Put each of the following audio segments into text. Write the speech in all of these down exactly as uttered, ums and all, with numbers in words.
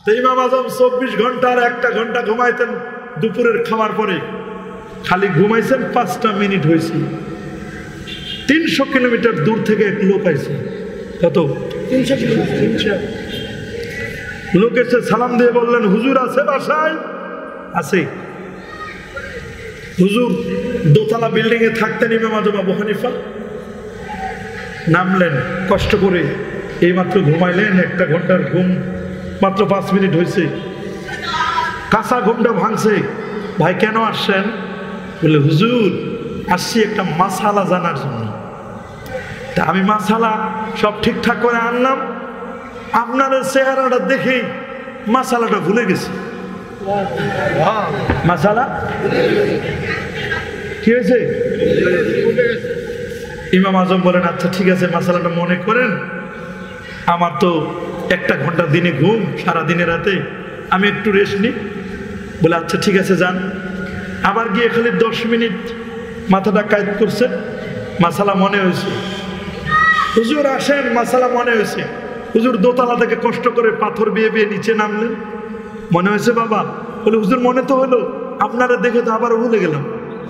তো ইমাম আজম চব্বিশ ঘন্টার একটা ঘন্টা ঘুমাইতেন দুপুরের খাওয়ার পরে, খালি ঘুমাইছেন পাঁচটা মিনিট হয়েছে। তিনশো কিলোমিটার দূর থেকে এক লোক আইছে। কত? লোক এসে সালাম দিয়ে বললেন, হুজুর আছে বাসায়? আছে। হুজুর দোতলা বিল্ডিং এ থাকতেন ইমাম আজম আবু হানিফা। নামলেন কষ্ট করে, এই মাত্র ঘুমাইলেন, একটা ঘন্টার ঘুম, মাত্র পাঁচ মিনিট হয়েছে, কাঁচা ঘুমটা ভাঙছে। ভাই কেন আসছেন? বলে, হুজুর আসছি একটা মাসালা জানার জন্য। তা আমি মাসালা সব ঠিকঠাক করে আনলাম, আপনার চেহারাটা দেখেই মাসালাটা ভুলে গেছি। মাসালা কি হয়েছে? ইমাম আজম বলেন, আচ্ছা ঠিক আছে, মাসালাটা মনে করেন। আমার তো একটা ঘন্টা দিনে ঘুম, সারা দিনে রাতে, আমি একটু রেস্ট নিই। বলে আচ্ছা ঠিক আছে যান। আবার গিয়ে খালি দশ মিনিট মাথাটা কাজ করছে, মাসালা মনে হয়েছে। হুজুর আসেন, মাসালা মনে হয়েছে। হুজুর দোতলা থেকে কষ্ট করে পাথর বিয়ে বিয়ে নিচে নামলেন, মনে হয়েছে বাবা? বলে হুজুর মনে তো হলো, আপনারা দেখে তো আবার ভুলে গেলাম।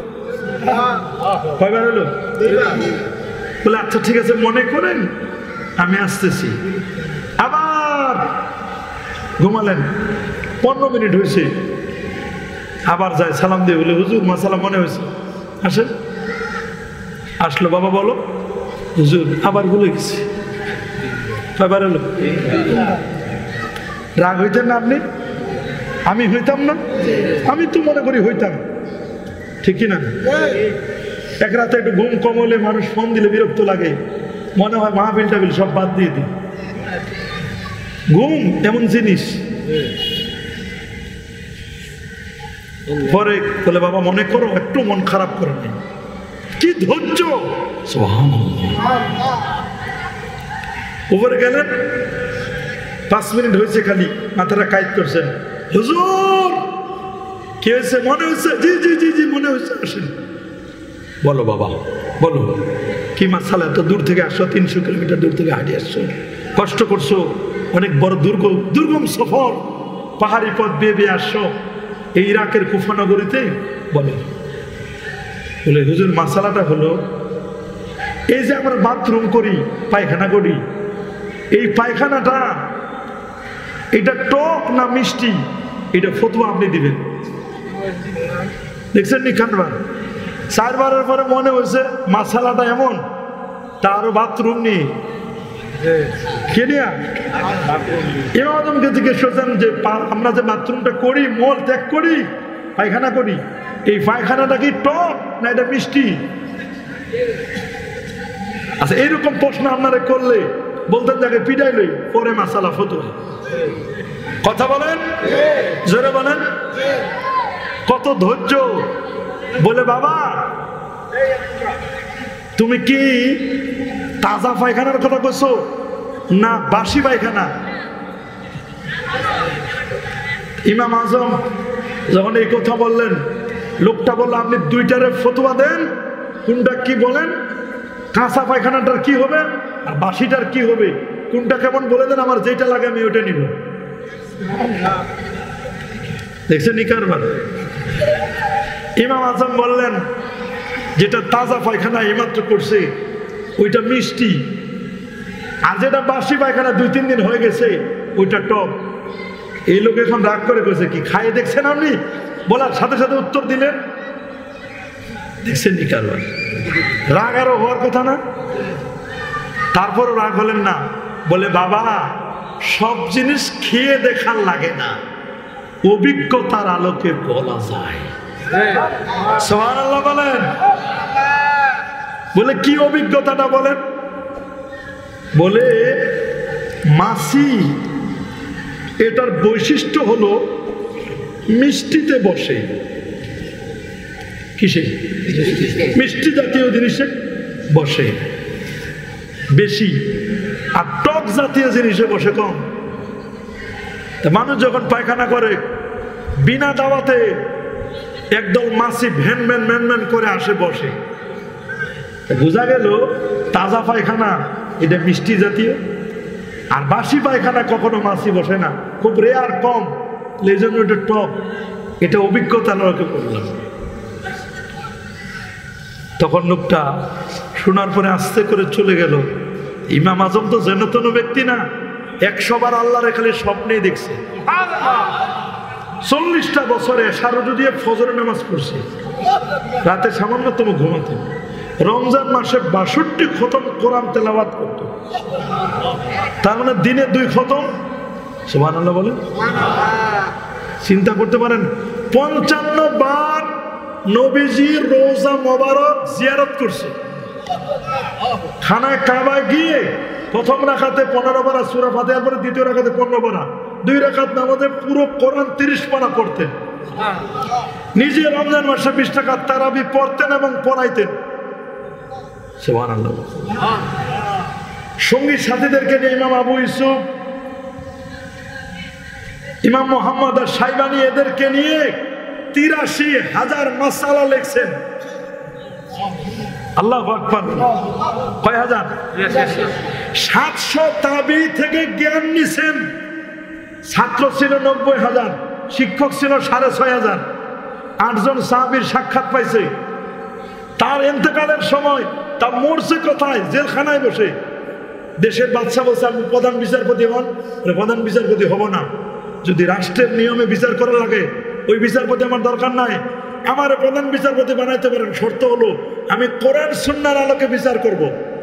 কয়বার হলো? বলে আচ্ছা ঠিক আছে মনে করেন, আমি আসতেছি। আবার ঘুমালেন, পনেরো মিনিট হয়েছে, আবার যায় সালাম দিয়ে বলে, হুজুর মাসালা মনে হয়েছে, আসেন। আসলো, বাবা বলো। হুজুর আবার ভুলে গেছি। কয়বার হলো? রাগ হইতেন না আপনি? আমি হইতাম না? আমি তো মনে করি হইতাম, ঠিক কিনা? এক রাতে একটু ঘুম কম হলে মানুষ ফোন দিলে বিরক্ত লাগে, মনে হয় মাহফিল টাবিল সব বাদ দিয়ে দিই। ঘুম এমন জিনিস। পরে বলে, বাবা মনে করো, একটু মন খারাপ করে নেই। কি ধৈর্য! উপরে গেলেন, পাঁচ মিনিট হয়েছে, খালি মাথাটা কাজ করছেন। হুজুর কি হয়েছে? মনে হয়েছে? জি জি জি জি মনে হয়েছে, আসেন। বলো বাবা বলো, কি মাসালা? এত দূর থেকে আসছো, তিনশো কিলোমিটার দূর থেকে হাঁটিয়ে আসছো, কষ্ট করছো, অনেক বড় দুর্গম দুর্গম সফর, পাহাড়ি পথ বেয়ে বেয়ে আসছো এই ইরাকের কুফা নগরীতে। বলে বলে হুজুর মাসালাটা হলো, এই যে আমরা বাথরুম করি, পায়খানা করি, এই পায়খানাটা এটা টক না মিষ্টি, এটা ফতোয়া আপনি দিবেন। দেখছেন নি খানবার? চারবারের পরে মনে হয়েছে মাসালাটা এমন, তারও বাথরুম নেই। ইমাম আজমকে জিজ্ঞেস করছেন যে আমরা যে বাথরুমটা করি, মল ত্যাগ করি, পায়খানা করি, এই পায়খানাটা কি টক না এটা মিষ্টি? আচ্ছা এইরকম প্রশ্ন আপনারা করলে বলতেন যাকে পিটাইলই, পরে মাসালা ফতোয়া। কথা বলেন, জোরে বলেন। কত ধৈর্য! বলে বাবা তুমি কি তাজা পায়খানার কথা বলছো না বাসি পায়খানা? ইমাম আজম যখন এই কথা বললেন, লোকটা বলল, আপনি দুইটারে ফতোয়া দেন, কোনটা কি বলেন, কাঁচা পায়খানাটার কি হবে আর বাসিটার কি হবে, কোনটা কেমন বলে দেন, আমার যেটা লাগে আমি ওটা নিব। দেখছেন নি কারবার? ইমাম আজম বললেন, যেটা তাজা পায়খানা এইমাত্র করছে ওইটা মিষ্টি, আর যেটা বাসি পায়খানা দুই তিন দিন হয়ে গেছে ওইটা টক। এই লোক এখন রাগ করে করেছে, কি খাইয়ে দেখছেন আপনি? বলার সাথে সাথে উত্তর দিলেন। দেখছেন নি কারবার? রাগ আরো হওয়ার কথা না? তারপরও রাগ হলেন না। বলে বাবা সব জিনিস খেয়ে দেখার লাগে না, অভিজ্ঞতার আলোকে বলা যায়। সুবহানাল্লাহ বলেন। বলে কি অভিজ্ঞতাটা বলেন? বলে মাছি এটার বৈশিষ্ট্য হলো মিষ্টিতে বসে। কিসে? মিষ্টি জাতীয় জিনিসে বসে বেশি, আর টক জাতীয় জিনিসে বসে কম। মানুষ যখন পায়খানা করে বিনা দাওয়াতে একদল মাছি ভ্যান ভ্যান ভ্যান ভ্যান করে আসে বসে, বোঝা গেল তাজা পায়খানা এটা মিষ্টি জাতীয়, আর বাসি পায়খানা কখনো মাছি বসে না, খুব রেয়ার, কম, এই জন্য এটা টপ। এটা অভিজ্ঞতা আমাকে বললাম। তখন লোকটা শোনার পরে আস্তে করে চলে গেল। ইমাম আজম তো যেন তেন ব্যক্তি না, একশো বার আল্লাহরে খালি স্বপ্নেই দেখছে। চল্লিশটা বছরে সারদু দিয়ে ফজরের নামাজ পড়ছে, রাতে সামান্যতম ঘুমাতেন, রমজান মাসে বাষট্টি খতম কোরআন তেলাওয়াত করত, তার মানে দিনে দুই খতম। সুবহানাল্লাহ বলেন। চিন্তা করতে পারেন, পঞ্চান্ন বার নবীজির রোজা মোবারক জিয়ারত করছে। খানায় কাবায় গিয়ে প্রথম রাকাতে পনেরো পারা সূরা ফাতিহার পরে দ্বিতীয় রাকাতে পনেরো পারা, দুই রাকাত নামাজে পুরো কোরআন তিরিশ পারা পড়তেন। নিজে রমজান মাসে বিশ টাকা তারাবি পড়তেন এবং পড়াইতেন। সুবহানাল্লাহ। সঙ্গী সাথীদেরকে নিয়ে ইমাম আবু ইউসুফ, ইমাম মুহাম্মদ আর শাইবানি এদেরকে নিয়ে তিরাশি হাজার মাসালা লিখছেন। আল্লাহু আকবার। কয় হাজার? সাতশো তাবি থেকে জ্ঞান নিছেন। ছাত্র ছিল নব্বই হাজার, শিক্ষক ছিল সাড়ে ছয় হাজার, আটজন সাহাবীর সাক্ষাৎ পাইছে। তার ইন্তেকালের সময় তা মরছে কোথায়? জেলখানায় বসে। দেশের বাদশা বলছে আমি প্রধান বিচারপতি হন, প্রধান বিচারপতি হব না, যদি রাষ্ট্রের নিয়মে বিচার করা লাগে ওই বিচারপতি আমার দরকার নাই, আমার প্রধান বিচারপতি বানাইতে পারেন, শর্ত হলো আমি কোরআন সুন্নাহর আলোকে বিচার করব।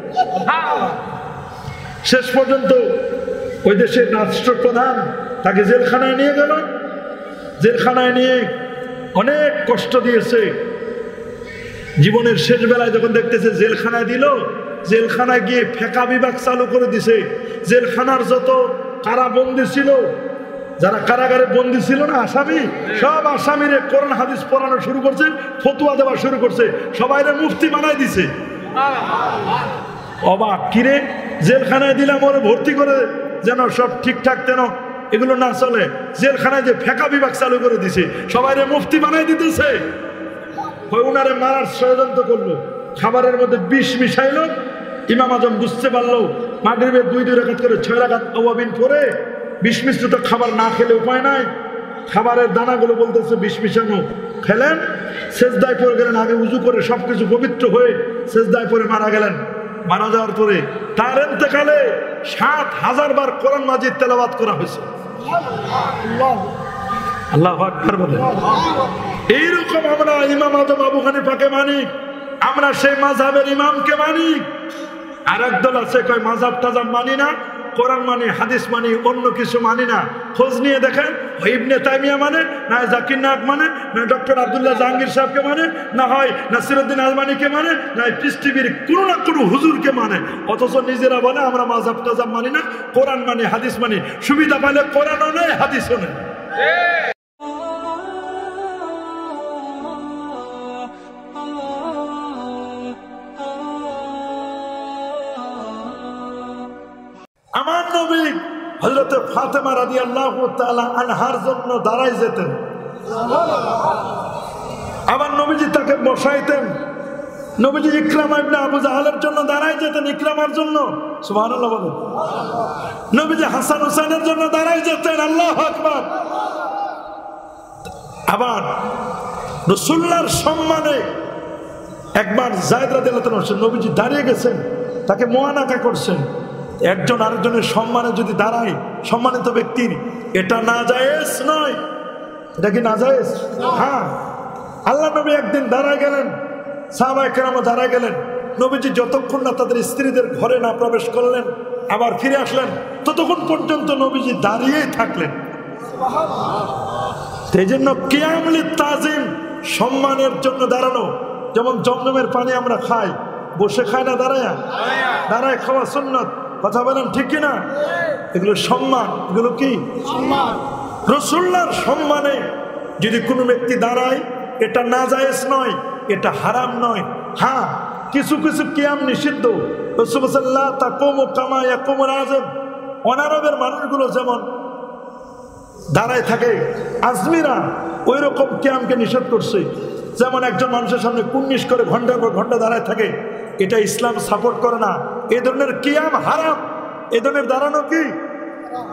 শেষ পর্যন্ত ওই দেশের রাষ্ট্রপ্রধান তাকে জেলখানায় নিয়ে গেল। জেলখানায় নিয়ে অনেক কষ্ট দিয়েছে। জীবনের শেষ বেলায় যখন দেখতেছে জেলখানায় দিল, জেলখানায় গিয়ে ফেকা বিভাগ চালু করে দিছে। জেলখানার যত কারাবন্দী ছিল, যারা কারাগারে বন্দী ছিল না আসামি, সব আসামিরে কোরআন হাদিস পড়ানো শুরু করছে, ফতোয়া দেওয়া শুরু করছে, সবাইরে মুফতি বানাই দিছে। অবাক, কিরে জেলখানায় দিলাম ওরে ভর্তি করে যেন সব ঠিকঠাক যেন এগুলো না চলে, জেলখানায় যে ফেকা বিভাগ চালু করে দিছে, সবাইরে মুফতি বানাই দিতেছে। ওনারে মারার ষড়যন্ত্র করলো, খাবারের মধ্যে বিষ মিশাইলো। ইমাম আজম বুঝতে পারলো মাগরিবের দুই দুই রাকাত করে ছয় রাকাত আওয়াবিন পরে বিষ মিশ্রিত খাবার না খেলে উপায় নাই। খাবারের দানাগুলো বলতেছে বিষ মিশানো। খেলেন, সেজদায় পড়ে গেলেন, আগে উজু করে সবকিছু পবিত্র হয়ে সেজদায় পড়ে মারা গেলেন। মারা যাওয়ার পরে তার ইন্তেকালে সাত হাজার বার কোরআন মাজিদ তেলাওয়াত করা হয়েছে। আল্লাহু আকবার বলেন। এইরকম আমরা ইমাম আজম আবু হানিফাকে মানি, আমরা সেই মাযহাবের ইমামকে মানি। আর একদল আছে কয় মাযহাব টাযহাব মানি না, কোরআন মানি, হাদিস মানি, অন্য কিছু মানি না। খোঁজ নিয়ে দেখেন, ইবনে তাইমিয়া মানে, না জাকির নায়ক মানে, না ডক্টর আব্দুল্লাহ জাহাঙ্গীর সাহেবকে মানে, না হয় নাসিরউদ্দিন আলমানিকে মানে, না পৃথিবীর কোনো না কোনো হুজুরকে মানে। অথচ নিজেরা বলে আমরা মাযহাব টাযহাব মানি না, কোরআন মানি, হাদিস মানি। সুবিধা পাইলে কোরআনও নেই, হাদিসও নেই। আমার নবী হযরত ফাতেমা রাদিয়াল্লাহু তাআলা আনহার জন্য দাঁড়াই যেতেন। আমার নবীজি তাকে বসাইতেন। নবীজি ইকরামা ইবনে আবু জাহলের জন্য দাঁড়াই যেতেন, ইকরামার জন্য। সুবহানাল্লাহ বলেন। নবীজি হাসান হুসাইনের জন্য দাঁড়াই যেতেন। আল্লাহু আকবার। আবার রাসূলুল্লাহর সম্মানে একবার যায়েদ রাদিয়াল্লাহু তাআলা নবীজি দাঁড়িয়ে গেছেন, তাকে মুআনাকা করছেন। একজন আরেকজনের সম্মানে যদি দাঁড়ায় সম্মানিত ব্যক্তির, এটা নাজায়েজ নয়। এটা কি নাজায়েজ? হ্যাঁ। আল্লাহ নবী একদিন দাঁড়ায় গেলেন, সাহাবায়ে কেরাম দাঁড়ায় গেলেন। নবীজি যতক্ষণ না তাদের স্ত্রীদের ঘরে না প্রবেশ করলেন, আবার ফিরে আসলেন, ততক্ষণ পর্যন্ত নবীজি দাঁড়িয়েই থাকলেন। এই জন্য কিয়াম লিত-তাযিম, সম্মানের জন্য দাঁড়ানো। যেমন জমজমের পানি আমরা খাই, বসে খাই না, দাঁড়ায় দাঁড়ায় খাওয়া সুন্নাত। কথা বলেন ঠিক কিনা? এগুলো সম্মান। এগুলো কি সম্মান? রাসূলুল্লাহর সম্মানে যদি কোনো ব্যক্তি দাঁড়ায়, এটা নাজায়েজ নয়, এটা হারাম নয়। হ্যাঁ, কিছু কিছু কিয়াম নিষিদ্ধ। রাসূল সাল্লাল্লাহু আলাইহি তাকুমু কামা ইয়াকুমুল আযম, অনারবের মানুষগুলো যেমন দাঁড়ায় থাকে, আজমিরা ওই রকম কিয়ামকে নিষেধ করছে। যেমন একজন মানুষের সামনে কুর্নিশ করে ঘন্টার পর ঘন্টা দাঁড়ায় থাকে, এটা ইসলাম সাপোর্ট করে না। এই ধরনের কিয়াম হারাম। এই ধরনের দাঁড়ানো কি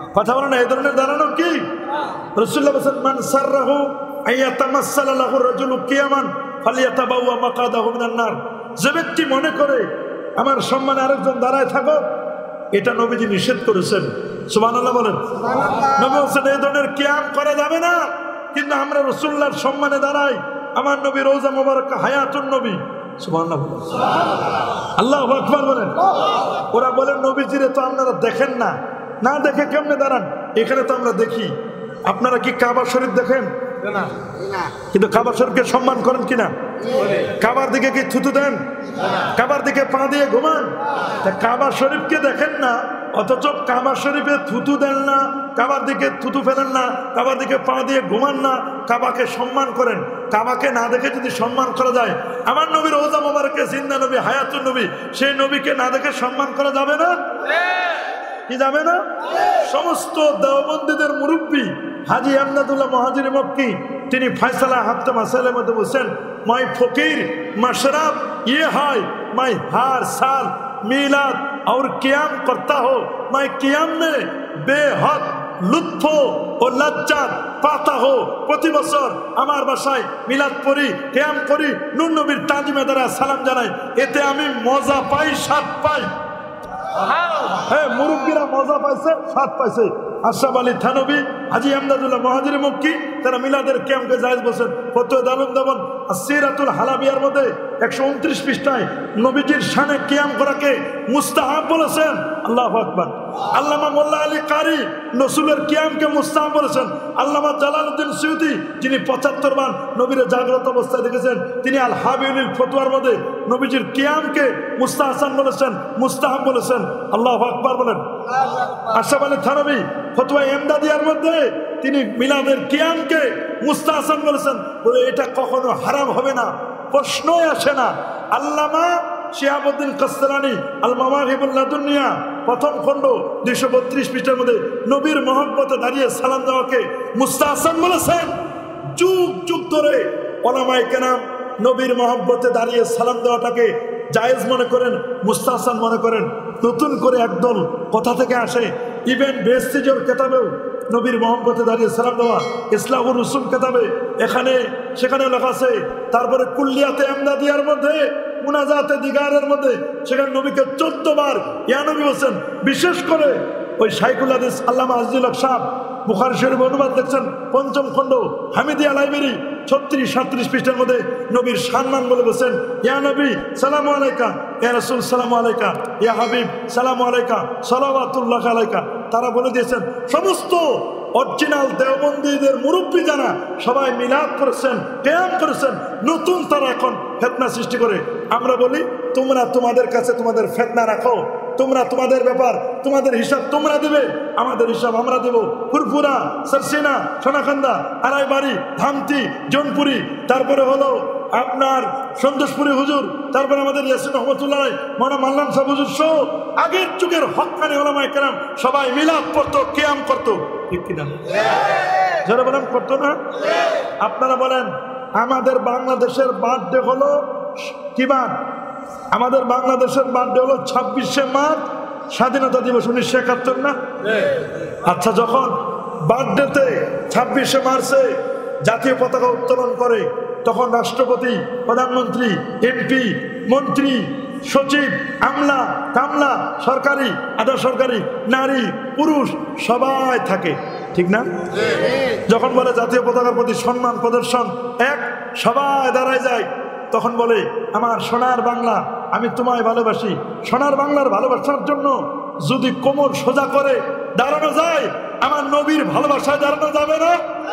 কথা বলেন, এই ধরনের দাঁড়ানো কি? রাসূলুল্লাহ বলেছেন, মান সাররাহু আইয়াতামাসসালা লাহু রাজুলু কিয়ামান ফালিয়াতাবাওয়া মাকাদাহু মিনান নার। যে ব্যক্তি মনে করে আমার সম্মানে আরেকজন দাঁড়ায় থাকো, এটা নবীজি নিষেধ করেছেন। সুবহানাল্লাহ বলেন। নবী বলেছেন এই ধরনের কিয়াম করা যাবে না, কিন্তু আমরা রাসূলুল্লাহর সম্মানে দাঁড়াই। আমার নবী রওজা মুবারক হায়াতুন নবী। সুবহানাল্লাহ বলেন, আল্লাহু আকবার বলেন। ওরা বলেন নবীজিরে তো আপনারা দেখেন না, না দেখে কেমনে দাঁড়ান? এখানে তো আমরা দেখি। আপনারা কি কাবা শরীফ দেখেন? কিন্তু কাবা শরীফকে সম্মান করেন কিনা? কাবার দিকে কি থুতু দেন? কাবার দিকে পা দিয়ে ঘুমান? কাবা শরীফকে দেখেন না, অথচ কাবা শরীফে থুতু দেন না, কাবার দিকে থুতু ফেলেন না, কাবার দিকে পা দিয়ে ঘুমান না, কাবাকে সম্মান করেন। কাবাকে না দেখে যদি সম্মান করা যায়, আমার নবীর রওজা মুবারকে জিন্দা নবী হায়াতুন নবী, সেই নবীকে না দেখে সম্মান করা যাবে না? কি যাবে না? সমস্ত দেওবন্দীদের মুরব্বী হাজী আমদাদুল্লাহ মুহাজির মক্কি, তিনি ফয়সালা হাফতে মাসাইলের মধ্যে বলছেন, মাই ফকির মশরাব ये है मैं हर साल मिलाद और कियाम करता हो, मैं कियाम में बेहद লুৎফ ও লজ্জাত পাতা হো। প্রতি বছর আমার বাসায় মিলাদ পড়ি, কিয়াম করি, নূর নবীর তাজিমে দ্বারা সালাম জানাই, এতে আমি মজা পাই, স্বাদ পাই। হ্যাঁ, মুরব্বীরা মজা পাইছে, স্বাদ পাইছে। আশরাফ আলী থানবী, হাজী আমদাদুল্লাহ মুহাজির মক্কি, তারা মিলাদের কিয়ামকে জায়েজ বলছেন। ফতোয়া দারুল দেওয়ান আসসিরাতুল হালাবিয়ার মধ্যে একশো উনত্রিশ পৃষ্ঠায় নবীজির শানে কিয়াম করাকে মুস্তাহাব বলেছেন। আল্লাহু আকবার। আল্লামা মোল্লা আলী কারি রাসূলের কিয়ামকে মুস্তাহাব বলেছেন। আল্লামা জালালউদ্দিন সুয়ুতী, যিনি পঁচাত্তর বার নবীর জাগ্রত অবস্থায় দেখেছেন, তিনি আল হাবিউল ফতোয়ার মধ্যে নবীজির কিয়ামকে মুস্তাহসান বলেছেন, মুস্তাহাব বলেছেন। আল্লাহু আকবার বলেন। আশরাফ আলী থানবী ফতোয়া ইমদাদিয়ার মধ্যে তিনি মিলাদের কিয়ামকে মুস্তাহসান বলেছেন, বলে এটা কখনো হারাম হবে না, প্রশ্নই আসে না। আল্লামা শিহাবুদ্দিন কাসরানী আল মাওয়াহিবুল লাদুনিয়া প্রথম খণ্ড দুইশো বত্রিশ পৃষ্ঠার মধ্যে নবীর মহব্বতে দাঁড়িয়ে সালাম দেওয়াকে মুস্তাহসান বলেছেন। যুগ যুগ ধরে ওলামায়ে কেরাম নবীর মহব্বতে দাঁড়িয়ে সালাম দেওয়াটাকে জায়েজ মনে করেন, মুস্তাহসান মনে করেন। নতুন করে একদল কথা থেকে আসে। ইবেন বেস্তিজোর কেতাবেও নবীর মহব্বতে দাঁড়িয়ে সালাম দেওয়া, ইসলাহুর রুসুল কেতাবে এখানে সেখানে লেখা আছে। তারপরে কুল্লিয়াতে এমদাদিয়ার মধ্যে, মুনাজাতে দিগারের মধ্যে সেখানে নবীকে চোদ্দ বার ইয়া নবী বলছেন। বিশেষ করে ওই শাইখুল হাদিস আল্লামা আজিজুল হক সাহেব বুখারী শরীফ অনুবাদ দেখছেন পঞ্চম খণ্ড হামিদিয়া লাইব্রেরি ছত্রিশ সাতত্রিশ পৃষ্ঠার মধ্যে নবীর সম্মান বলে বলছেন, ইয়া নবী সালামু আলাইকা, ইয়া রাসূল সালামু আলাইকা, ইয়া হাবিব সালামু আলাইকা, সালাওয়াতুল্লাহ আলাইকা। তারা বলে দিয়েছেন সমস্ত অরিজিনাল দেওবন্দীদের মুরব্বী যারা সবাই মিলাদ করেছেন, কিয়াম করেছেন, নতুন তারা এখন ফিতনা সৃষ্টি করে। আমরা বলি তোমরা তোমাদের কাছে তোমাদের ফিতনা রাখো, তোমরা তোমাদের ব্যাপার তোমাদের হিসাব তোমরা দিবে, আমাদের হিসাব আমরা দেব। ফুরফুরা, সরসিনা, সোনাকান্দা, আড়াইবাড়ি, ধামতি, জোনপুরি, তারপরে হলো আপনার সন্তোষপুরি হুজুর, তারপরে আমাদের ইয়াসিন রহমতুল্লাহ, মানা মাল্লাম সাহেব হুজুর সহ আগের যুগের হক্কানি ওলামায়ে কেরাম সবাই মিলাদ করতো, কিয়াম করতো। ঠিক কিনা? যারা বলেন করতো না? আপনারা বলেন আমাদের বাংলাদেশের বার্থডে হলো কি বার? আমাদের বাংলাদেশের বার্থডে হলো ছাব্বিশে মার্চ, স্বাধীনতা দিবস উনিশশো একাত্তর না? আচ্ছা, যখন বার্থডেতে ছাব্বিশে মার্চে জাতীয় পতাকা উত্তোলন করে, তখন রাষ্ট্রপতি, প্রধানমন্ত্রী, এমপি, মন্ত্রী, সচিব, আমলা, কামলা, সরকারি, আধা সরকারি, নারী, পুরুষ সবাই থাকে, ঠিক না? যখন বলে জাতীয় পতাকার প্রতি সম্মান প্রদর্শন, এক সবাই দাঁড়ায় যায়, তখন বলে আমার সোনার বাংলা, আমি তোমায় ভালোবাসি। সোনার বাংলার ভালোবাসার জন্য যদি কোমর সোজা করে দাঁড়ানো যায়, আমার নবীর ভালোবাসায় দাঁড়ানো যাবে না?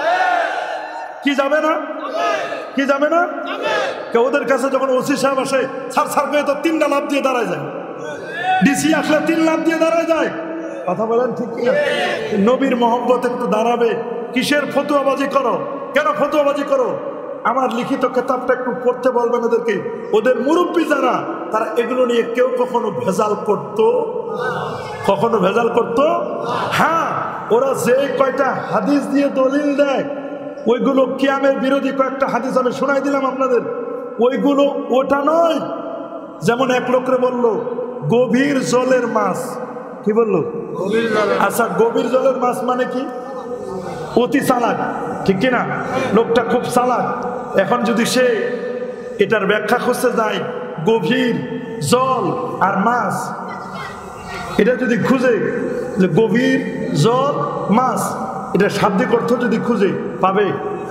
কি যাবে না? কি যাবে না? কেউ ওদের কাছে যখন ওসি সাহেব আসে, সার সার করে তো তিনটা লাভ দিয়ে দাঁড়ায় যায়, ডিসি আসলে তিন লাভ দিয়ে দাঁড়ায় যায়। কথা বলেন ঠিক কিনা? নবীর মহব্বত একটু দাঁড়াবে। কিসের ফতুয়াবাজি করো? কেন ফতুয়াবাজি করো? আমার লিখিত কিতাবটা একটু পড়তে বলবেন ওদেরকে। ওদের মুরব্বী যারা, তারা এগুলো নিয়ে কেউ কখনো ভেজাল করত? কখনো ভেজাল করত? হ্যাঁ, ওরা যে কয়টা হাদিস দিয়ে দলিল দেয়, ওইগুলো কিয়ামের বিরোধী কয়েকটা হাদিস আমি শোনাই দিলাম আপনাদের, ওইগুলো ওটা নয়। যেমন এক লোকরে বলল গভীর জলের মাছ, কি বললো? আচ্ছা, গভীর জলের মাছ মানে কি? অতি চালাক, ঠিক কিনা? লোকটা খুব চালাক। এখন যদি সে এটার ব্যাখ্যা খুঁজতে যায়, গভীর জল আর মাছ, এটা যদি খুঁজে যে গভীর জল মাছ, এটা শাব্দিক অর্থ যদি খুঁজে পাবে?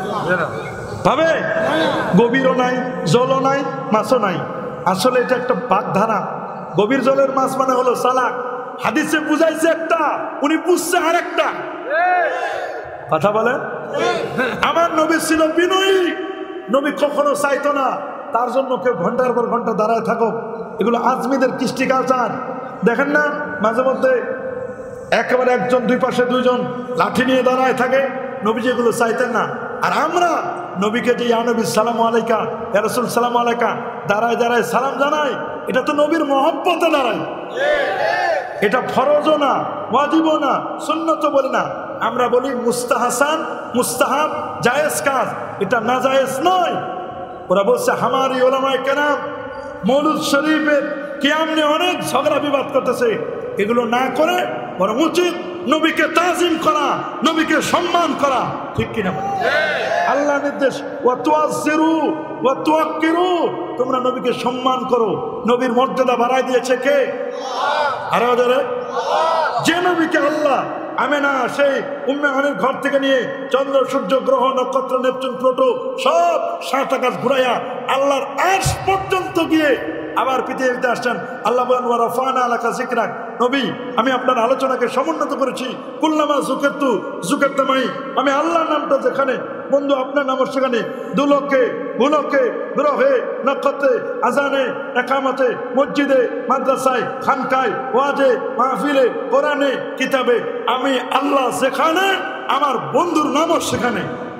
পাবে? গভীরও নাই, জলও নাই, মাছও নাই। আসলে এটা একটা বাগধারা। গভীর জলের মাছ মানে হলো চালাক। হাদিসে বুঝাইছে একটা, উনি বুঝছে আর একটা কথা বলেন। আমার নবী ছিল বিনয়ী, নবী কখনো চাইতো না তার জন্য কেউ ঘন্টার পর ঘন্টা দাঁড়ায় থাকো। এগুলো আজমিদের কৃষ্টি কালচার। দেখেন না মাঝে মধ্যে একেবারে একজন দুই পাশে দুইজন লাঠি নিয়ে দাঁড়ায় থাকে, নবীজি এগুলো চাইতেন না। আর আমরা নবীকে যে ইয়া নবী সালাম আলাইকা, ইয়া রাসূল সালাম আলাইকা দাঁড়ায় দাঁড়ায় সালাম জানাই, এটা তো নবীর মহব্বতে দাঁড়ায়। এটা ফরজও না, ওয়াজিবও না, সুন্নতও বলি না, আমরা বলি মুস্তাহাসান, মুস্তাহাব, জায়েজ কাজ, এটা না জায়েজ নয়। ওরা বলছে হামারি ওলামায়ে কেরাম মৌলুদ শরীফের কিয়াম নিয়ে অনেক ঝগড়া বিবাদ করতেছে। এগুলো না করে বরং উচিত নবীকে তাজিম করা, নবীকে সম্মান করা, ঠিক কিনা? আল্লাহ নির্দেশ, ওয়া তুআজ্জিরু ওয়া তুওয়াক্কিরু, তোমরা নবীকে সম্মান করো। নবীর মর্যাদা বাড়ায় দিয়েছে কে? আরো ধরে যে নবীকে আল্লাহ আমেনা সেই উম্মে হানির ঘর থেকে নিয়ে চন্দ্র সূর্য গ্রহ নক্ষত্র নেপচুন প্লুটো সব সাত আকাশ ঘুরাইয়া আল্লাহর আরশ পর্যন্ত গিয়ে আবার পৃথিবীতে আসছেন। আল্লাহ বলেন ওয়া রাফা'না লাকা যিকরাক, নবী আমি আপনার আলোচনাকে সমুন্নত করেছি। কুল্লামা যুকিরতু যুকিরতুমাই, আমি আল্লাহর নামটা যেখানে বন্ধু আপনার নাম সেখানে, দুলকে ভুলকে গ্রহে নক্ষত্রে আজানে একামতে মসজিদে মাদ্রাসায় খানকায় ওয়াজে মাহফিলে কোরআনে কিতাবে আমি আল্লাহ যেখানে, আমার বন্ধুর নামও সেখানে।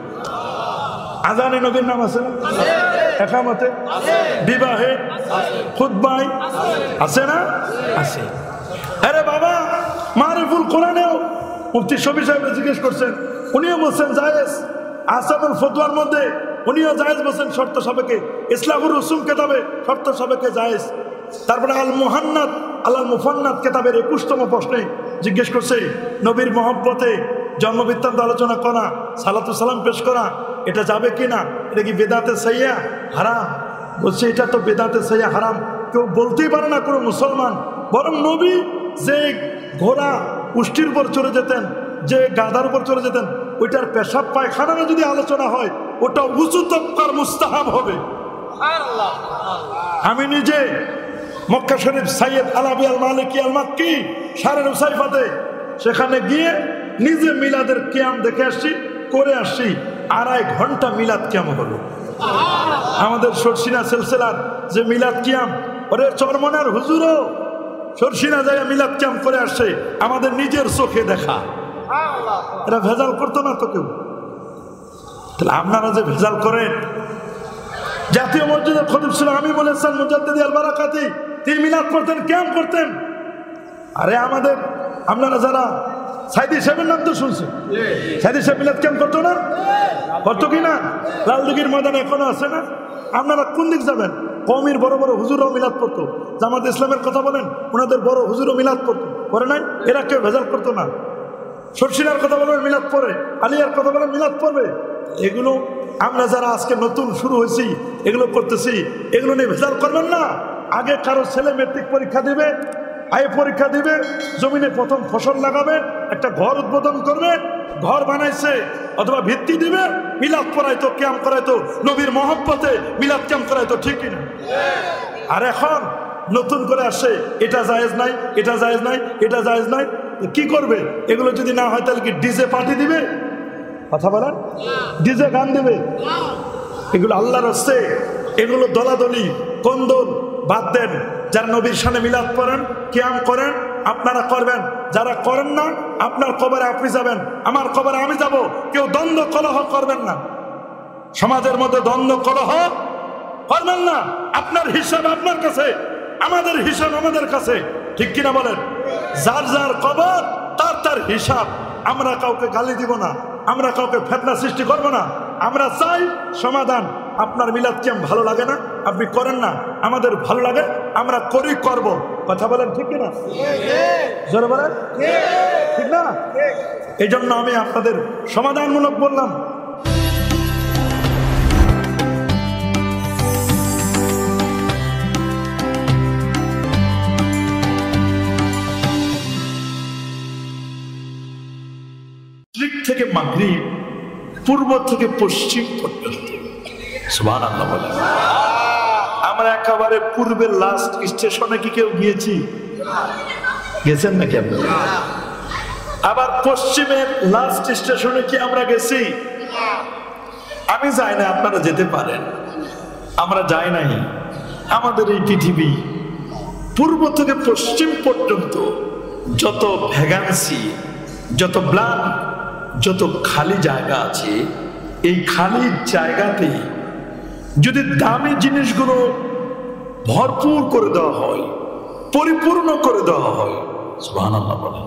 আজানে নবীর নাম আছে, একামতে, বিবাহে, খুতবায় আছে না? আছে। আরে বাবা, মারিফুল কোরআনেও মুফতি শফি সাহেব জিজ্ঞেস করছেন, উনিও বলছেন জায়েজ। আসানুল ফতোয়ার মধ্যে উনিও জায়েজ বলছেন শর্ত সাপেক্ষে। ইসলাহুর রুসুম কেতাবে শর্ত সাপেক্ষে জায়েজ। তারপরে আল মুহান্নাদ আল মুফান্নাদ কেতাবের একুশতম প্রশ্নে জিজ্ঞেস করছে নবীর মহব্বতে জন্মবৃত্তান্ত আলোচনা করা, সালাতু সালাম পেশ করা, এটা যাবে কিনা? এটা কি বেদাতে সাইয়া হারাম? বলছে এটা তো বেদাতে সাইয়া হারাম কেউ বলতেই পারে না কোনো মুসলমান। বরং নবী যে ঘোড়া উষ্টির উপর চড়ে যেতেন, যে গাধার উপর চড়ে যেতেন, ওইটার পেশাব পায়খানা যদি আলোচনা হয় ওটা উঁচু তবকার মুস্তাহাব হবে। আমি নিজে মক্কা শরীফ সাইয়েদ আলাবি আল মালিকি আল মাক্কি শারের উসাইফাতে সেখানে গিয়ে নিজে মিলাদের কিয়াম দেখে আসছি, করে আসছি। আড়াই ঘন্টা মিলাদ কিয়াম হলো। আমাদের সরসিনা সিলসিলার যে মিলাদ কিয়াম, ওরে চরমনার হুজুরও সরসিনা যায় মিলাদ কিয়াম করে আসছে, আমাদের নিজের চোখে দেখা। এরা ভেজাল করতো না তো কেউ। তাহলে আপনারা যে ভেজাল করেন, জাতীয় মসজিদের খতিব ছিল আমি বলেছেন মুজাদ্দিদি আল বারাকাতি, তিনি মিলাদ পড়তেন, কিয়াম করতেন। আরে আমাদের আপনারা যারা সাইদি সাহেবের নাম তো শুনছেন, সাইদি সাহেব মিলাদ কিয়াম করতো না? করতো কিনা? লালদিঘির ময়দানে এখনো আছে না? আপনারা কোন দিক যাবেন? কওমির বড় বড় হুজুরও মিলাদ পড়তো। জামাত ইসলামের কথা বলেন, ওনাদের বড় হুজুরও মিলাদ পড়তো, করে নাই? এরা কেউ ভেজাল করতো না। সরসিনার কথা বলবেন মিলাদ পড়ে, আলিয়ার কথা বলেন মিলাদ পড়বে। এগুলো আমরা যারা আজকে নতুন শুরু হয়েছি এগুলো করতেছি, এগুলো নিয়ে ভেজাল করবেন না। আগে কারো ছেলে মেট্রিক পরীক্ষা দিবে, আয় পরীক্ষা দিবে, জমিনে প্রথম ফসল লাগাবে, একটা ঘর উদ্বোধন করবে, ঘর বানাইছে অথবা ভিত্তি দিবে, মিলাদ পড়াইতো, কিয়াম করাইতো, নবীর মহব্বতে মিলাদ কিয়াম করাইতো, ঠিক কিনা? আর এখন নতুন করে আসে এটা জায়েজ নাই, এটা জায়েজ নাই, এটা জায়েজ নাই। কি করবে? এগুলো যদি না হয় তাহলে কি ডিজে পার্টি দিবে? কথা বলেন, ডিজে গান দেবে? এগুলো আল্লাহর হস্তে, এগুলো দলাদলি কন্দল বাদ দেন। যারা নবীর শানে মিলাদ পড়েন, কিয়াম করেন, আপনারা করবেন। যারা করেন না, আপনার কবরে আপনি যাবেন, আমার কবরে আমি যাব। কেউ দ্বন্দ্ব কলহ করবেন না, সমাজের মধ্যে দ্বন্দ্ব কলহ করবেন না। আপনার হিসাব আপনার কাছে, আমাদের হিসাব আমাদের কাছে, ঠিক কিনা বলেন? যার যার কবর তার তার হিসাব। আমরা কাউকে গালি দিব না, আমরা কাউকে ফিতনা সৃষ্টি করব না। আমরা চাই সমাধান। আপনার মিলাদ কিয়াম ভালো লাগে না, আপনি করেন না, আমাদের ভালো লাগে, আমরা করি, করব। কথা বলেন ঠিক কিনা? জোরে বলেন ঠিক না? এই জন্য আমি আপনাদের সমাধানমূলক বললাম। থেকে মাগরিব, পূর্ব থেকে পশ্চিম পর্যন্ত। সুবহানাল্লাহ বলেন। আমরা একেবারে পূর্বের লাস্ট স্টেশনে কি কেউ গিয়েছি? গেছেন নাকি আপনারা? আবার পশ্চিমের লাস্ট স্টেশনে কি আমরা গেছি? আমি যাই না, আপনারা যেতে পারেন, আমরা যাই নাই। আমাদের এই পৃথিবী পূর্ব থেকে পশ্চিম পর্যন্ত যত ভ্যাকান্সি, যত ব্ল্যাঙ্ক, যত খালি জায়গা আছে, এই খালি জায়গাতে যদি দামি জিনিসগুলো ভরপুর করে দেওয়া হয়, পরিপূর্ণ করে দেওয়া হয়, সুবহানাল্লাহ বলেন।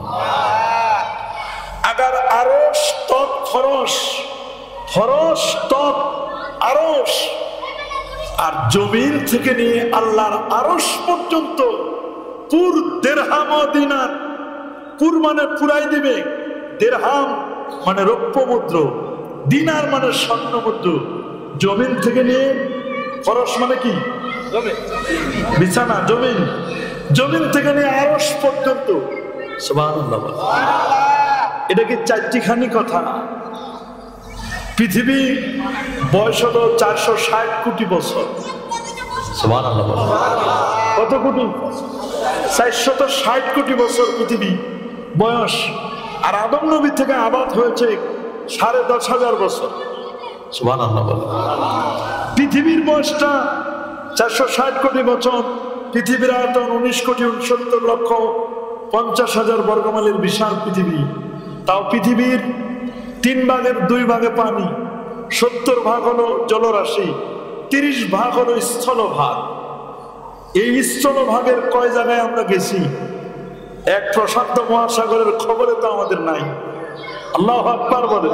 আগার আরশ তত ফরশ, ফরশ তত আরশ, আর জমিন থেকে নিয়ে আল্লাহর আরশ পর্যন্ত পুর দেরহাম ও দিনার, পুর মানে পুরাই দিবে, দেরহাম মানে রৌপ্য মুদ্র, দিনার মানে স্বর্ণ মুদ্র, জমিন থেকে নিয়ে ফরশ মানে কি বিছানা, জমিন, জমিন থেকে নিয়ে আরশ পর্যন্ত। সুবহানাল্লাহ। এটা কি চারটিখানি কথা? পৃথিবী বয়স হলো চারশো ষাট কোটি বছর। সুবহানাল্লাহ। কত কোটি? চারশত ষাট কোটি বছর পৃথিবী বয়স। আর আদম নবী থেকে আবাদ হয়েছে সাড়ে দশ হাজার বছর। সুবহানাল্লাহ। পৃথিবীর বয়সটা চারশো ষাট কোটি বছর, পৃথিবীর আয়তন উনিশ কোটি উনসত্তর লক্ষ পঞ্চাশ হাজার বর্গমাইলের বিশাল পৃথিবী। তাও পৃথিবীর তিন ভাগের দুই ভাগে পানি, সত্তর ভাগ হলো জলরাশি, তিরিশ ভাগ হলো স্থলভাগ। এই স্থলভাগের কয় জায়গায় আমরা গেছি? এক প্রশান্ত মহাসাগরের খবরে তো আমাদের নাই। আল্লাহু আকবার বলে।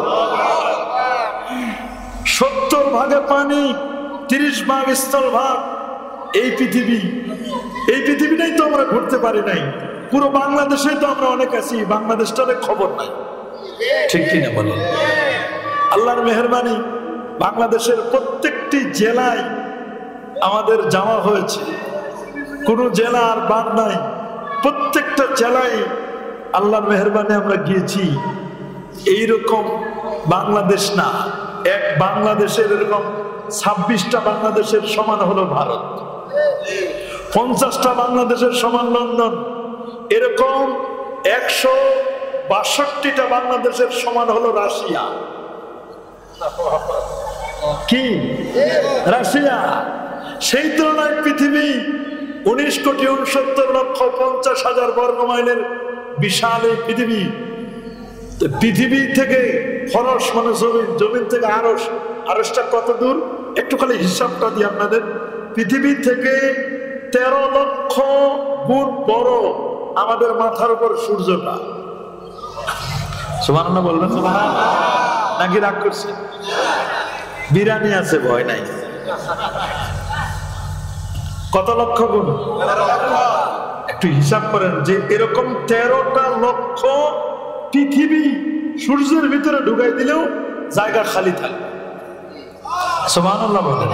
সত্তর ভাগে পানি, তিরিশ ভাগ স্থলভাগ। এই পৃথিবী, এই পৃথিবীটাই তো আমরা ঘুরতে পারি নাই। পুরো বাংলাদেশে তো আমরা অনেক আছি, বাংলাদেশটার খবর নাই, ঠিক কিনা বলেন? আল্লাহর মেহেরবানি, বাংলাদেশের প্রত্যেকটি জেলায় আমাদের যাওয়া হয়েছে, কোনো জেলা আর বাদ নাই। প্রত্যেকটা জেলায় আল্লাহর মেহেরবানি আমরা গিয়েছি। এইরকম বাংলাদেশ না, এক বাংলাদেশের এরকম ছাব্বিশটা বাংলাদেশের সমান হলো ভারত, পঞ্চাশটা বাংলাদেশের সমান লন্ডন, এরকম একশো বাষট্টিটা বাংলাদেশের সমান হলো রাশিয়া। কি রাশিয়া? সেই তুলনায় পৃথিবী উনিশ কোটি উনসত্তর লক্ষ পঞ্চাশ হাজার বর্গমাইলের বিশাল এই পৃথিবী। পৃথিবী থেকে ফরশ মানে জমিন, জমিন থেকে আরশ, আরশটা কত দূর একটু খালি হিসাবটা দিই আপনাদের। পৃথিবী থেকে তেরো লক্ষ গুণ বড় আমাদের মাথার উপর সূর্যটা। সুবহানাল্লাহ বলবেন নাকি রাগ করছে? বিরানি আছে, ভয় নাই। কত লক্ষ গুণ? একটু হিসাব করেন যে এরকম তেরোটা লক্ষ পৃথিবী সূর্যের ভিতরে ঢুকাই দিলেও জায়গা খালি থাকবে। সুবহানাল্লাহ বলেন।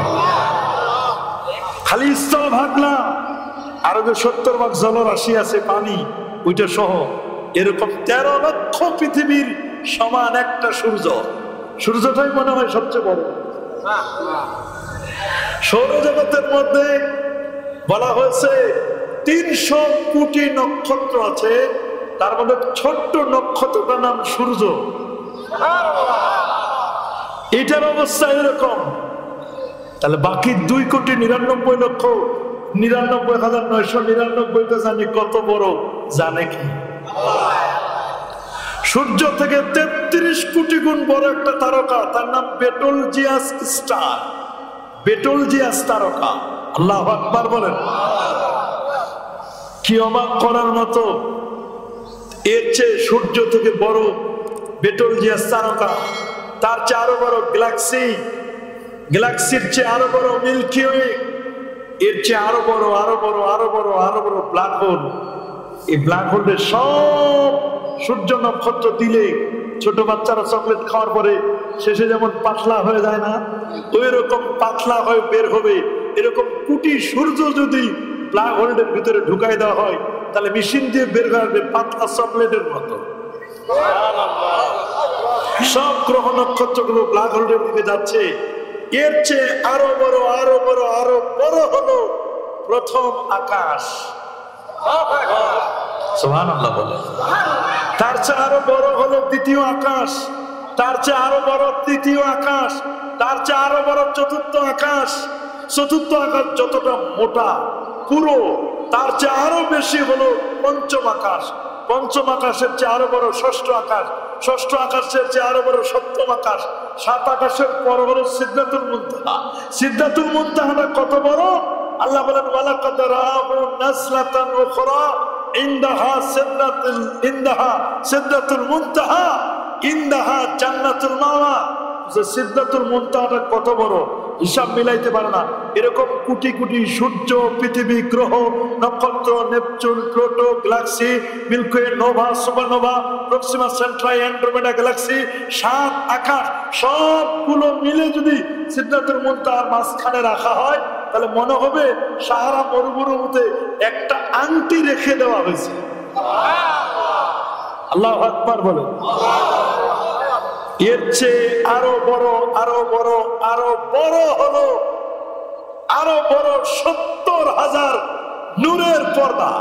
খালি স্থলভাগ না, আরো যে সত্তর ভাগ জলরাশি আছে, পানি, ওইটা সহ এরকম তেরো লক্ষ পৃথিবীর সমান একটা সূর্য। সূর্যটাই মনে হয় সবচেয়ে বড়। সৌরজগতের মধ্যে বলা হয়েছে তিনশো কোটি নক্ষত্র আছে, তার মধ্যে ছোট্ট নক্ষত্রটার নাম সূর্য। এটার অবস্থা এরকম। তাহলে বাকি দুই কোটি নিরানব্বই লক্ষ নিরানব্বই হাজার নয়শো নিরানব্বইটা জানি কত বড়, জানে কি? সূর্য থেকে তেত্রিশ কোটি গুণ বড় একটা তারকা, তার নাম বেটলজিয়াস স্টার, বেটলজিয়াস তারকা। আল্লাহু আকবার বলেন। কি অবাক করার মতো! এর চেয়ে সূর্য থেকে বড় বেটলজিয়াস তারকা, তার চেয়ে আরো বড় গ্যালাক্সি, গ্যালাক্সির চেয়ে আরো বড় মিল্কি ওয়ে, এর চেয়ে আরো বড় আরো বড় আরো বড় আরো বড় ব্ল্যাক হোল। এই ব্ল্যাক হোলের সব সূর্য নক্ষত্র দিলে ছোট বাচ্চারা চকলেট খাওয়ার পরে শেষে যেমন পাতলা হয়ে যায় না, ওই রকম পাতলা হয়ে বের হবে। এরকম কোটি সূর্য যদি ব্ল্যাক হোলের ভিতরে ঢুকাই দেওয়া হয় তাহলে মেশিন দিয়ে বের হবে পাতলা চকলেটের মতো। সব গ্রহ নক্ষত্র গুলো ব্ল্যাক হোলের দিকে যাচ্ছে। এর চেয়ে আরো বড় আরো বড় আরো বড় হলো প্রথম আকাশ। সুবহানাল্লাহ বলে। তার চেয়ে আরো বড় হলো দ্বিতীয় আকাশ, তার চেয়ে আরো বড় তৃতীয় আকাশ, তার চেয়ে আরো বড় চতুর্থ আকাশ। চতুর্থ আকাশ যতটা মোটা পুরো, তার চেয়ে আরো বেশি হলো পঞ্চম আকাশ। পঞ্চম আকাশের চেয়ে আরো বড় ষষ্ঠ আকাশ, ষষ্ঠ আকাশের চেয়ে আরো বড় সপ্তম আকাশ। সাত আকাশের পর হলো সিদরাতুল মুনতাহা। সিদরাতুল মুনতাহাটা কত বড়? আল্লাহ বলেন ওয়ালাকাদ রাআহু নাজলাতান উখরা ইনদাহা সিদরাতুল ইনদাহা সিদরাতুল মুনতাহা ইনদাহা জান্নাতুল মাওয়া। যে সিদরাতুল মুনতাহাটা কত বড় হিসাব মিলাইতে পারে না। এরকম কোটি কোটি সূর্য, পৃথিবী, গ্রহ, নক্ষত্র, Neptune, Pluto, galaxy, Milky Way, nova, supernova, Proxima Centauri, Andromeda galaxy, সাত আকাশ সবগুলো মিলে যদি সিদরাতুল মুনতাহার মাঝখানে রাখা হয় তাহলে মনে হবে সাহারা মরুভূমিতে একটা আংটি রেখে দেওয়া হয়েছে। আল্লাহু আকবার বলে। এর চেয়ে আরো বড় আরো বড় আরো বড় হলো আরো বড় সত্তর হাজার নূরের পর্দা।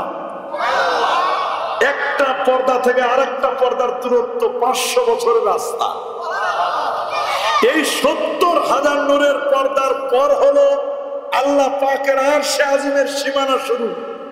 একটা পর্দা থেকে আরেকটা পর্দার দূরত্ব পাঁচশো বছরের রাস্তা। এই সত্তর হাজার নূরের পর্দার পর হলো আল্লাহ পাকের আরশে আজিমের সীমানা শুরু।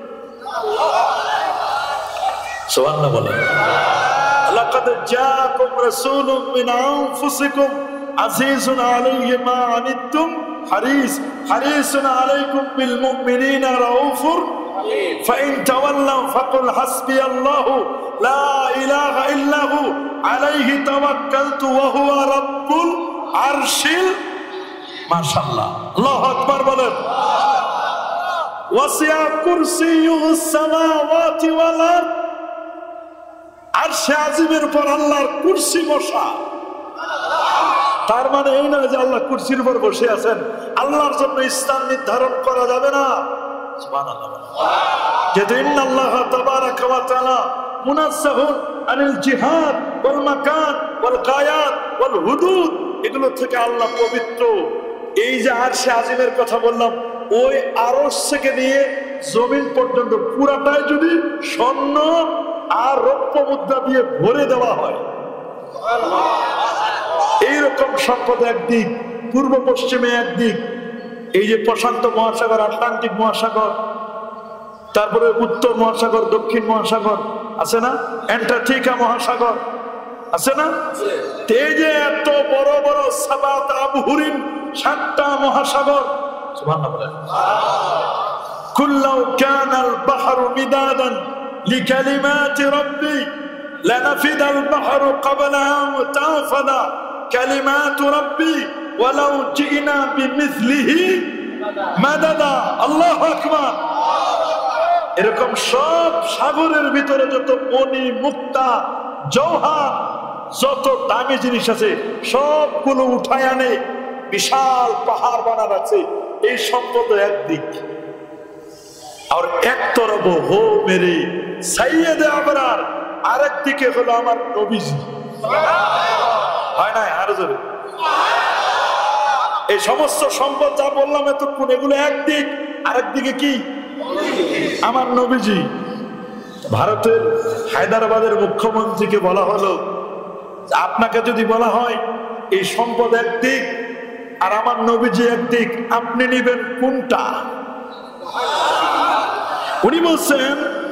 সুবহানাল্লাহ বলেন। লাকাদ জাআকুম রাসূলুম মিন আনফুসিকুম আজিজুন আলাইহি মা আনিতুম হারিস হারিসুন আলাইকুম বিল মুমিনিনা রাউফুর রাহিম। ফাইন তাওয়াল্লাউ ফাকুল হাসবিয়াল্লাহু লা ইলাহা ইল্লাহু আলাইহি তাওয়াক্কালতু ওয়া হুয়া রাব্বুল আরশিল। মাশাআল্লাহ, আল্লাহু আকবার বলেন। ওয়াসিয়া কুরসিয়ুস সামাওয়াতি ওয়াল আরদ। আরশে আজিমের উপর আল্লাহর কুরসি বসা। তার মানে এই নয় যে আল্লাহ কুরসির উপর বসে আছেন। আল্লাহর জন্য স্থান নির্ধারণ করা যাবে না। সুবহানাল্লাহ। যেহেতু ইন্নাল্লাহা তাবারাকা ওয়া তাআলা মুনাজ্জাহুন আনিল জিহাদ ওয়াল মাকান ওয়াল গায়াত ওয়াল হুদুদ, এগুলো থেকে আল্লাহ পবিত্র। এই যে আরশে আজিমের কথা বললাম, ওই আরশ থেকে নিয়ে জমিন পর্যন্ত পুরাটাই যদি স্বর্ণ আর রৌপ্য মুদ্রা দিয়ে ভরে দেওয়া হয়, এইরকম সম্পদ একদিক, পূর্ব পশ্চিমে একদিক, এই যে প্রশান্ত মহাসাগর, আটলান্টিক মহাসাগর, তারপরে উত্তর মহাসাগর, দক্ষিণ মহাসাগর আছে না, অ্যান্টার্কটিকা মহাসাগর আছে না, এই যে এত বড় বড় সাবাত আবহুরিন, সাতটা মহাসাগর। সুবহানাল্লাহ বলেন। কুল্লাউ কানাল বাহরু মিদাদান লিকালিমাতি রাব্বি লানাফিদাল বাহরু ক্বাবলা আন তানফাদা কালিমাতু রাব্বি ওয়ালাউ জিনা বিমিসলিহি মাদাদা। আল্লাহু আকবার। এরকম সব সাগরের ভিতরে যত মণি, মুক্তা, জওহার, যত দামি জিনিস আছে সবগুলো উঠায় আনে, বিশাল পাহাড় বানানো আছে। এই সম্পদ একদিক, আর এক তরফ হো মেরে সাইয়েদে আবরার, আরেক দিকে হলো আমার নবীজি। হয় না? আরো জোরে। এই সমস্ত সম্পদ যা বললাম এতক্ষণ, এগুলো একদিক, আরেক দিকে কি? আমার নবীজি। ভারতের হায়দ্রাবাদের মুখ্যমন্ত্রীকে বলা হলো, আপনাকে যদি বলা হয় এই সম্পদ একদিক আর আমার নবীজি একদিক, আপনি নিবেন কোনটা? উনি বলছেন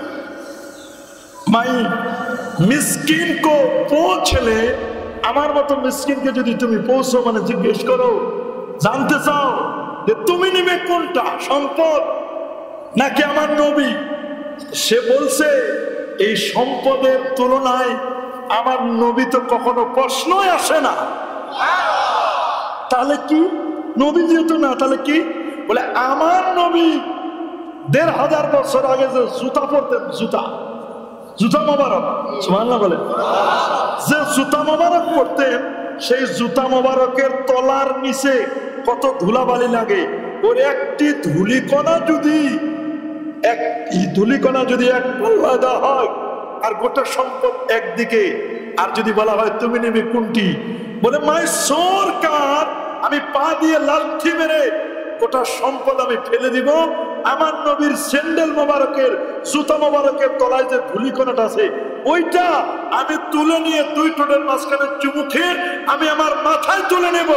মাই মিসকিন কো পৌঁছলে, আমার মতো মিসকিনকে যদি তুমি পৌঁছো, মানে জিজ্ঞেস করো, জানতে চাও যে তুমি নিবে কোনটা, সম্পদ নাকি আমার নবী, সে বলছে এই সম্পদের তুলনায় আমার নবী তো কখনো প্রশ্নই আসে না। তাহলে কি? নবী যেহেতু না, তাহলে কি? বলে আমার নবী দেড় হাজার বছর আগে যে জুতা পরতেন, জুতা জুতা মোবারক, সুবহানাল্লাহ বলে, যে জুতা মোবারক পরতেন, সেই জুতা মোবারকের তলার নিচে কত ধুলাবালি লাগে, ওর একটি ধুলিকণা যদি এক ধুলিকণা যদি এক পাল্লা দেওয়া হয় আর গোটা সম্পদ একদিকে, আর যদি বলা হয় তুমি নেবে কোনটি, বলে মাই সরকার আমি পা দিয়ে লাথি মেরে গোটা সম্পদ আমি ফেলে দিব, আমার নবীর স্যান্ডেল মোবারকের জুতা মোবারকের তলায় যে ধুলিকণাটা আছে ওইটা আমি তুলে নিয়ে দুই ঠোঁটের মাঝখানে চুমু খেয়ে আমি আমার মাথায় তুলে নেব।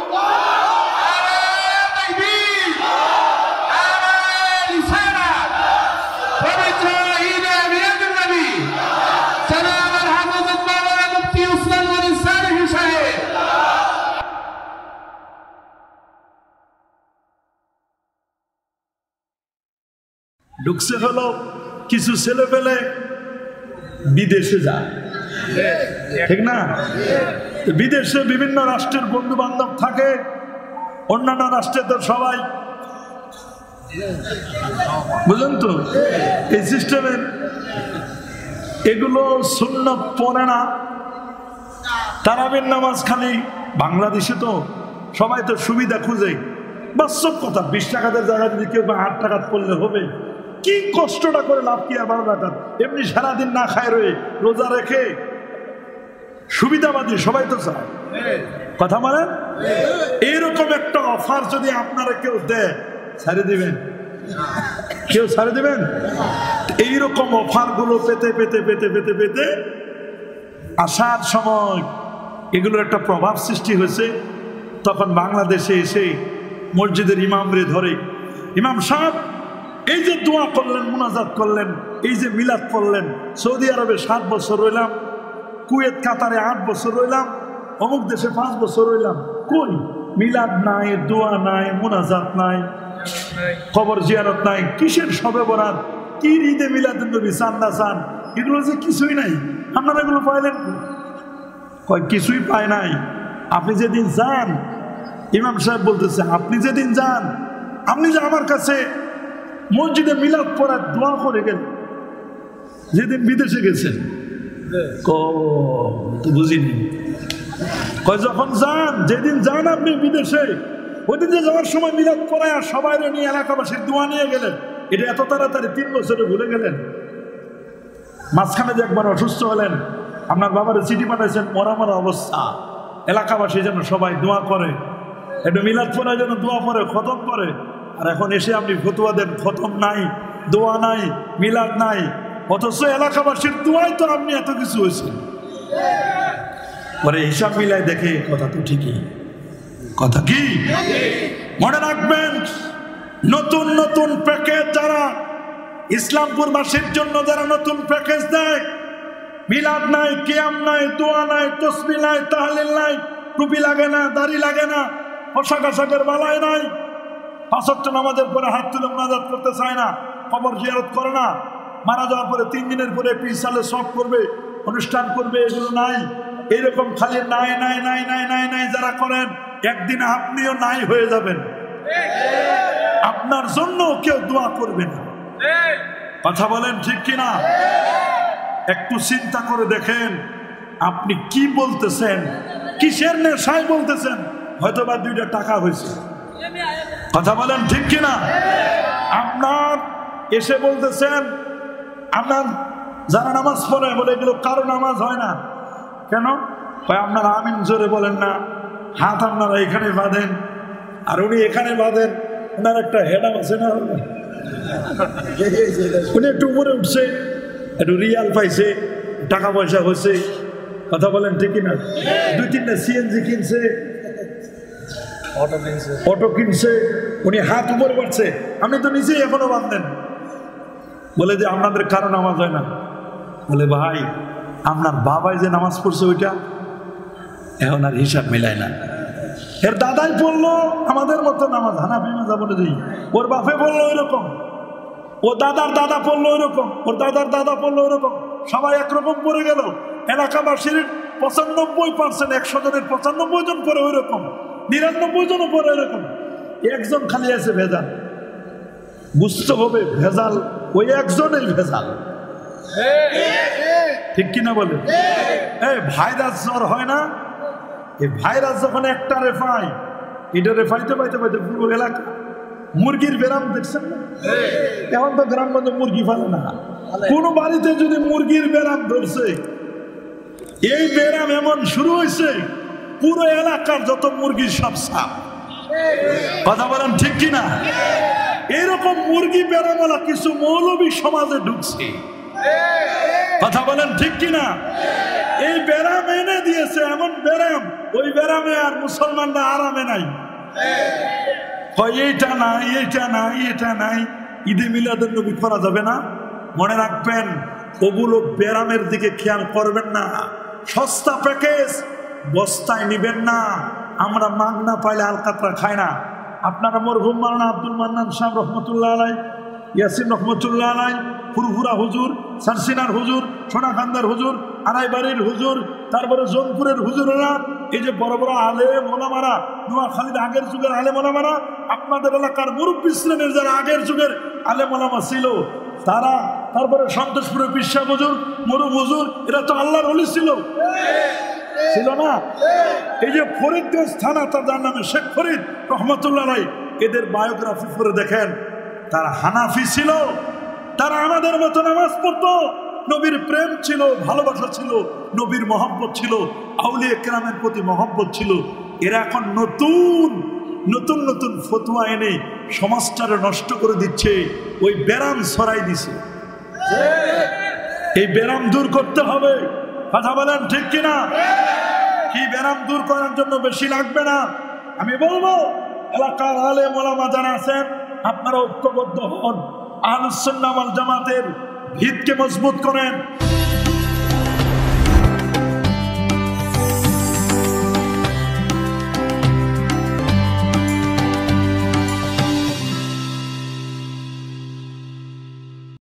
ঢুকছে হলো কিছু ছেলে পেলে বিদেশে যায়, ঠিক না? বিদেশে বিভিন্ন রাষ্ট্রের বন্ধু বান্ধব থাকে, অন্যান্য রাষ্ট্রে তো সবাই বুঝলেন তো এই সিস্টেমের, এগুলো সুন্নাত পড়ে না। তারাবির নামাজ খালি বাংলাদেশে তো সবাই তো সুবিধা খুঁজে, বাস্তব কথা, বিশ টাকাদের জায়গায় যদি কেউ আট টাকা পড়লে হবে, কি কষ্টটা করে লাভ কি আর বারো টাকা, এমনি সারাদিন না খায় রয়ে রোজা রেখে সুবিধাবাদী সবাই তো চায়, কথা মানে এইরকম একটা অফার যদি আপনারা কেউ দেয় ছাড়ে দিবেন? কেউ ছাড়ে দিবেন? এইরকম অফার গুলো পেতে পেতে পেতে পেতে পেতে আসার সময় এগুলোর একটা প্রভাব সৃষ্টি হয়েছে। তখন বাংলাদেশে এসে মসজিদের ইমামরে ধরে, ইমাম সাহেব এই যে দোয়া করলেন, মুনাজাত করলেন, এই যে মিলাদ করলেন, সৌদি আরবে সাত বছর রইলাম, কুয়েত কাতারে আট বছর রইলাম, অমুক দেশে পাঁচ বছর রইলাম, কই মিলাদ নাই, দোয়া নাই, মুনাজাত নাই, কবর জিয়ারত নাই, কিসের শবে বরাত, কি ঈদে মিলাদুন নবী, চান্দা চান, এগুলো যে কিছুই নাই, আপনারা এগুলো পাইলেন? কয় কিছুই পায় নাই। আপনি যেদিন যান, ইমাম সাহেব বলতেছে, আপনি যেদিন যান, আপনি যে আমার কাছে মসজিদে মিলাদ পড়ার দোয়া করে গেলেন, যেদিন বিদেশে গেছেন, তো বুঝিনি, কয় যখন যান, যেদিন যান আপনি বিদেশে, ওই দিন যে যাওয়ার সময় মিলাদ পড়ায় আর সবাই নিয়ে এলাকাবাসীর দোয়া নিয়ে গেলেন, এটা এত তাড়াতাড়ি তিন বছরে ভুলে গেলেন? মাঝখানে যে একবার অসুস্থ হলেন, আপনার বাবার চিঠি পাঠাইছেন, মরা মরা অবস্থা, এলাকাবাসী যেন সবাই দোয়া করে, একটু মিলাদ পড়ায় যেন দোয়া পড়ে, খতম করে, আর এখন এসে আপনি ফতুয়া দেন খতম নাই, দোয়া নাই, মিলাদ নাই, অথচ এলাকাবাসীর দোয়াই তো আপনি এত কিছু হয়েছে। পরে হিসাব মিলাই দেখে কথা তো ঠিকই, কথা কি মনে রাখবেন, নতুন নতুন প্যাকেজ যারা ইসলামপুরবাসীর জন্য যারা নতুন প্যাকেজ দেয়, মিলাদ নাই, কিয়াম নাই, দোয়া নাই, তাসবিহ নাই, তাহলিল নাই, টুপি লাগে না, দাড়ি লাগে না, পোশাক আশাকের বালাই নাই, পাঁচ ওয়াক্ত নামাজের পরে হাত তুলে মুনাজাত করতে চায় না, কবর জিয়ারত করে না, মারা যাওয়ার পরে তিন দিনের পরে পিসালে সব করবে, অনুষ্ঠান করবে, এগুলো নাই। এইরকম খালি নাই নাই নাই নাই নাই নাই যারা করেন, একদিন আপনিও নাই হয়ে যাবেন, আপনার জন্য কেউ দোয়া করবে না। কথা বলেন ঠিক কিনা? একটু চিন্তা করে দেখেন আপনি কি বলতেছেন, কিসের নেশায় বলতেছেন, হয়তো বা দুইটা টাকা হয়েছে। কথা বলেন ঠিক কিনা? আপনার এসে বলতেছেন, আপনার যারা নামাজ পড়ে বলে এগুলো কারো নামাজ হয় না কেন? আপনারা আমিন জোরে বলেন না, হাত আপনারা এখানে বাঁধেন, আর উনি এখানে বাঁধেন, ওনার একটা হেডাম আছে না, উনি একটু উপরে উঠছে, একটু রিয়াল পাইছে, টাকা পয়সা হয়েছে। কথা বলেন ঠিক কিনা? দুই তিনটা সিএনজি কিনছে, অটো কিনছে, উনি হাত উপরে বাড়ছে, আপনি তো নিজেই এখনো বাঁধেন। বলে যে আপনাদের কারো নামাজ হয় না। বলে ভাই আপনার বাবাই যে নামাজ পড়ছে ওইটা এখন আর হিসাব মিলায় না। এর দাদাই পড়লো আমাদের মতো নামাজ, হানাফি মাযহাব অনুযায়ী, ওর বাপে পড়লো ওইরকম, ও দাদার দাদা পড়লো ওইরকম, ওর দাদার দাদা পড়লো ওইরকম, সবাই একরকম পড়ে গেল। এলাকাবাসীর পঁচানব্বই পার্সেন্ট, একশো জনের পঁচানব্বই জন পড়ে ওইরকম, নিরানব্বই জনও পড়ে ওইরকম। একজন খালি আছে ভেজাল। বুঝতে হবে ভেজাল ওই একজনের ভেজাল, ঠিক কিনা বলে? এই ভাইরাস জ্বর হয় না, এই ভাইরাস যখন একটা রেফাই, এটা রেফাইতে পাইতে পাইতে পুরো এলাকা। মুরগির বেরাম দেখছেন না? এখন তো গ্রামগঞ্জে মুরগি ফেলে না, কোন বাড়িতে যদি মুরগির বেরাম ধরছে, এই বেরাম এমন শুরু হয়েছে পুরো এলাকার যত মুরগির সব সাপ। কথা বলেন ঠিক কিনা? এরকম মুরগি বেরামওয়ালা কিছু মৌলবী সমাজে ঢুকছে। কথা বলেন ঠিক কিনা? এই বেরাম এনে দিয়েছে এমন বেরাম, ওই বেরামে আর মুসলমানরা আরামে নাই। এইটা নাই, এইটা নাই, এটা নাই, ঈদে মিলাদের নবী করা যাবে না। মনে রাখবেন, ওগুলো বেরামের দিকে খেয়াল করবেন না। সস্তা প্যাকেজ বস্তায় নিবেন না। আমরা মাগনা পাইলে আলকাতরা খাই না। আপনারা মরহুম মাওলানা আব্দুল মান্নান সাহেব রহমতুল্লাহ আলাই, ইয়াসিন রহমতুল্লাহ আলাই, ফুরফুরা হুজুর, সারসিনার হুজুর, সোনাখান্দার হুজুর, আড়াইবাড়ির হুজুর, তারপরে জোনপুরের হুজুরেরা, এই যে বড় বড় আলেম ওলামারা, নোয়াখালীর আগের যুগের আলেম ওলামারা, আপনাদের এলাকার মুরব্বী শ্রেণীর যারা আগের যুগের আলেম ওলামা ছিল তারা, তারপরে সন্তোষপুরের পিসা হুজুর, মরুম হুজুর, এরা তো আল্লাহর ওলি ছিল, ছিল না? এই যে ফরিদগঞ্জ থানা, তার নামে শেখ ফরিদ রহমতুল্লাহ আলাই, এদের বায়োগ্রাফি করে দেখেন, তারা হানাফি ছিল, তারা আমাদের মতো নামাজ পড়তো, নবীর প্রেম ছিল, ভালোবাসা ছিল, নবীর মহব্বত ছিল, আউলিয়া কেরামের প্রতি মহব্বত ছিল। এরা এখন নতুন নতুন নতুন ফতোয়া এনে সমাজটারে নষ্ট করে দিচ্ছে, ওই বেরাম ছড়াই দিছে। এই বেরাম দূর করতে হবে। কথা বলেন ঠিক কিনা? কি বেরাম দূর করার জন্য বেশি লাগবে না। আমি বলবো এলাকার আলেম ওলামা যারা আছেন, আপনারা ঐক্যবদ্ধ হন, আহলুস সুন্নাহ ওয়াল জামাতের ভিতকে মজবুত করেন।